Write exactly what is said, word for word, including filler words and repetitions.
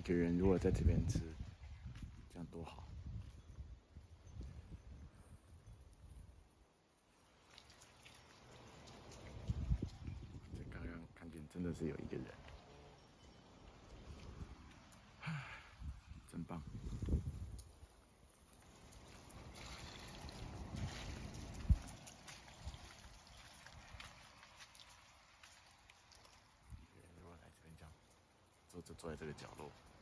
个人如果在这边吃，这样多好。这刚刚看见真的是有一个人，真棒。如果来这边这样坐着坐在这个角落。